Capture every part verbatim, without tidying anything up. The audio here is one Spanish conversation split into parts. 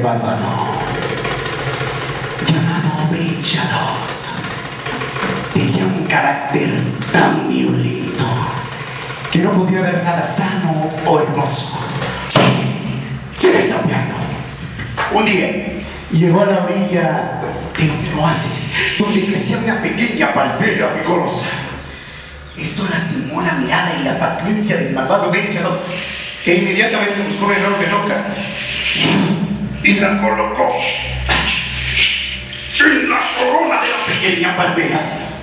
malvado, llamado Benchador, tenía un carácter tan violento que no podía haber nada sano o hermoso sin estar piano. Un día llegó a la orilla de un oasis donde crecía una pequeña palmera vigorosa. Esto lastimó la mirada y la paciencia del malvado Benchador, que inmediatamente buscó una enorme roca y la colocó en la corona de la pequeña palmera.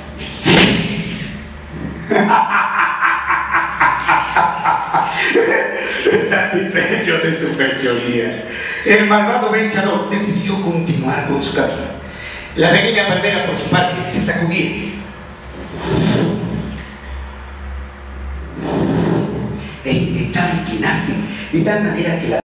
Satisfecho de su fechoría, el malvado Benchador decidió continuar con su camino. La pequeña palmera, por su parte, se sacudía e intentaba inclinarse de tal manera que la